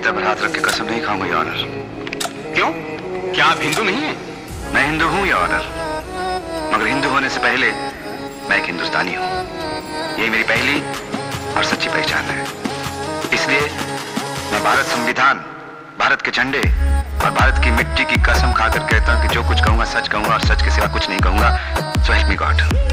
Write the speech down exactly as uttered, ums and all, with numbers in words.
हृदय पर हाथ रख के कसम नहीं खाऊंगा, योर ऑनर। क्यों? क्या आप हिंदू नहीं हैं? मैं हिंदू हूं, योर ऑनर, मगर हिंदू होने से पहले मैं एक हिंदुस्तानी हूं। यही मेरी पहली और सच्ची पहचान है। इसलिए मैं भारत संविधान, भारत के झंडे और भारत की मिट्टी की कसम खाकर कहता हूं कि जो कुछ कहूंगा सच कहूंगा और सच के सिवा कुछ नहीं कहूंगा। So help me God.